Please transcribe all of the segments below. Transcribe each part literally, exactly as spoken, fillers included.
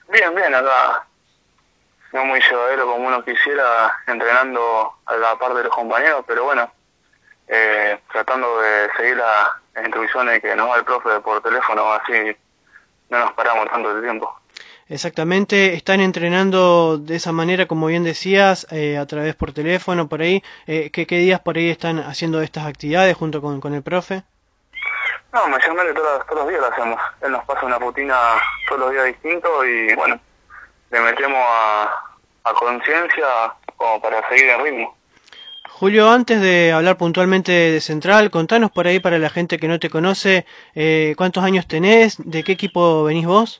Bien, bien, acá no muy llevadero como uno quisiera, entrenando a la par de los compañeros, pero bueno, eh, tratando de seguir la- las instrucciones que nos da el profe por teléfono, así no nos paramos tanto de tiempo. Exactamente, están entrenando de esa manera, como bien decías, eh, a través por teléfono, por ahí. Eh, ¿qué, qué días por ahí están haciendo estas actividades junto con, con el profe? No, mayormente todos, todos los días lo hacemos. Él nos pasa una rutina todos los días distintos y bueno, le metemos a, a conciencia como para seguir el ritmo. Julio, antes de hablar puntualmente de Central, contanos por ahí para la gente que no te conoce, eh, ¿cuántos años tenés? ¿De qué equipo venís vos?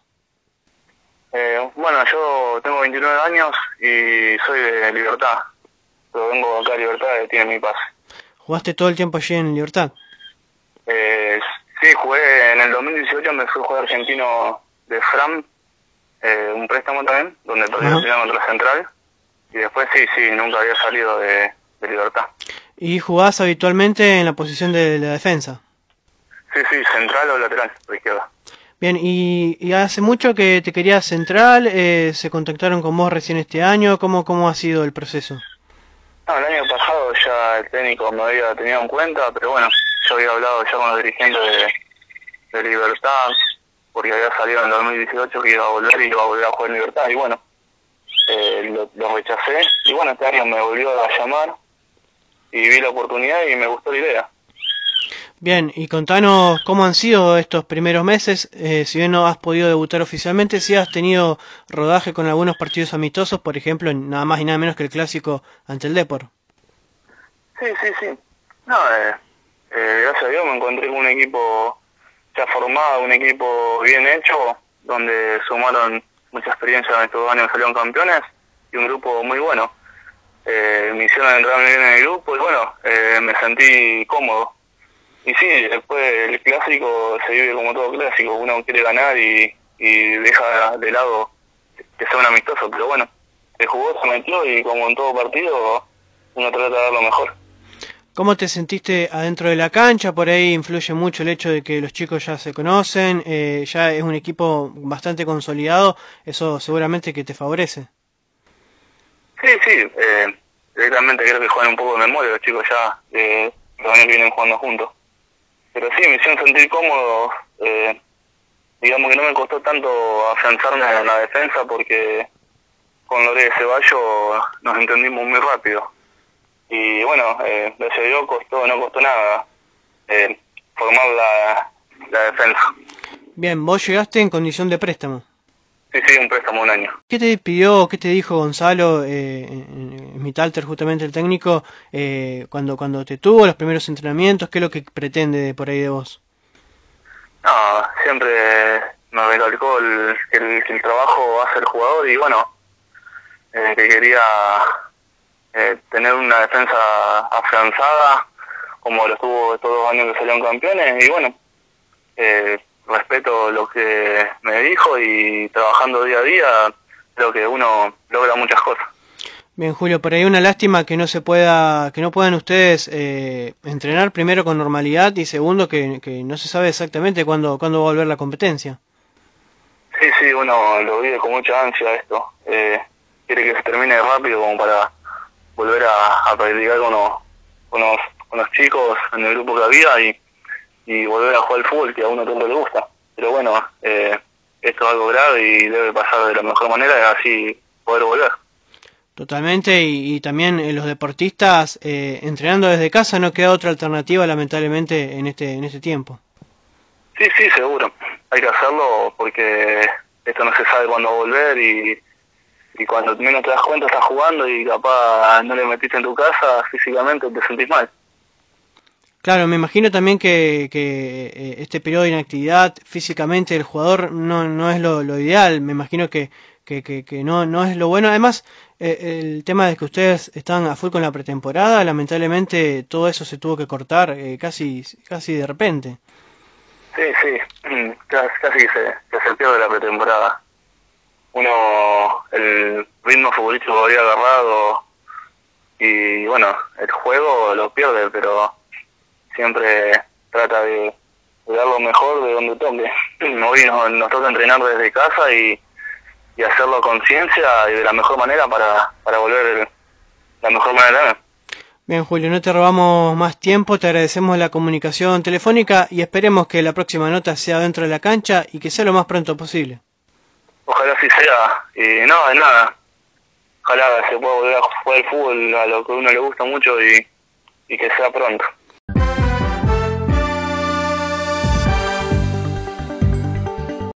Eh, bueno, yo tengo veintinueve años y soy de Libertad, pero vengo acá a Libertad, que tiene mi pase. ¿Jugaste todo el tiempo allí en Libertad? Eh, sí, jugué en el dos mil dieciocho, me fui a jugar argentino de Fram, eh, un préstamo también, donde perdí la Ajá. final contra Central. Y después sí, sí, nunca había salido de, de Libertad. ¿Y jugás habitualmente en la posición de la defensa? Sí, sí, central o lateral, por izquierda. Bien, y, y hace mucho que te querías Central, eh, se contactaron con vos recién este año, ¿cómo, cómo ha sido el proceso? No, el año pasado ya el técnico me había tenido en cuenta, pero bueno, yo había hablado ya con los dirigentes de, de Libertad, porque había salido en el dos mil dieciocho que iba a volver y iba a volver a jugar en Libertad, y bueno, eh, lo, lo rechacé, y bueno, este año me volvió a llamar, y vi la oportunidad y me gustó la idea. Bien, y contanos cómo han sido estos primeros meses, eh, si bien no has podido debutar oficialmente, si has tenido rodaje con algunos partidos amistosos, por ejemplo, en nada más y nada menos que el clásico ante el Depor. Sí, sí, sí. No, eh, eh, gracias a Dios me encontré con un equipo ya formado, un equipo bien hecho, donde sumaron mucha experiencia en estos años, salieron campeones, y un grupo muy bueno. Eh, me hicieron entrar muy bien en el grupo y bueno, eh, me sentí cómodo. Y sí, después el clásico se vive como todo clásico, uno quiere ganar y, y deja de lado que sea un amistoso, pero bueno, se jugó, se metió y como en todo partido, uno trata de dar lo mejor. ¿Cómo te sentiste adentro de la cancha? Por ahí influye mucho el hecho de que los chicos ya se conocen, eh, ya es un equipo bastante consolidado, eso seguramente que te favorece. Sí, sí, eh, directamente creo que juegan un poco de memoria los chicos ya, eh, los años que vienen jugando juntos. Pero sí, me hicieron sentir cómodo, eh, digamos que no me costó tanto afianzarme en la defensa porque con Lore de Ceballos nos entendimos muy rápido. Y bueno, eh, gracias a Dios costó, no costó nada eh, formar la, la defensa. Bien, vos llegaste en condición de préstamo. Sí, sí, un préstamo de un año. ¿Qué te pidió, qué te dijo Gonzalo, eh, en- en Mittalter, justamente el técnico, eh, cuando, cuando te tuvo los primeros entrenamientos? ¿Qué es lo que pretende de por ahí de vos? No, siempre me recalcó el, que el, que el trabajo hace el jugador y bueno, eh, que quería eh, tener una defensa afianzada como lo estuvo estos dos años que salieron campeones y bueno, eh, respeto lo que me dijo y trabajando día a día creo que uno logra muchas cosas. Bien, Julio, por ahí una lástima que no se pueda, que no puedan ustedes eh, entrenar primero con normalidad y segundo que, que no se sabe exactamente cuándo, cuándo va a volver la competencia. Sí, sí, uno lo vive con mucha ansia esto, eh, quiere que se termine rápido como para volver a, a practicar con los, con, los, con los chicos en el grupo que había y, y volver a jugar al fútbol que a uno tanto le gusta. Pero bueno, eh, esto es algo grave y debe pasar de la mejor manera y así poder volver. Totalmente, y, y también eh, los deportistas eh, entrenando desde casa no queda otra alternativa lamentablemente en este, en este tiempo. Sí, sí, seguro. Hay que hacerlo porque esto no se sabe cuándo va a volver y, y cuando menos te das cuenta estás jugando y capaz no le metiste en tu casa, físicamente te sentís mal. Claro, me imagino también que, que eh, este periodo de inactividad físicamente del jugador no, no es lo, lo ideal, me imagino que, que, que, que no, no es lo bueno. Además, eh, el tema de que ustedes están a full con la pretemporada, lamentablemente todo eso se tuvo que cortar eh, casi, casi de repente. Sí, sí, casi, casi que se, que se pierde la pretemporada. Uno, el ritmo futbolístico lo había agarrado y bueno, el juego lo pierde, pero siempre trata de, de dar lo mejor de donde toque. Hoy nos, nos toca entrenar desde casa y, y hacerlo con ciencia y de la mejor manera para, para volver la mejor manera también. Bien, Julio, no te robamos más tiempo, te agradecemos la comunicación telefónica y esperemos que la próxima nota sea dentro de la cancha y que sea lo más pronto posible. Ojalá así sea, y no, de nada, ojalá se pueda volver a jugar el fútbol a lo que a uno le gusta mucho y, y que sea pronto.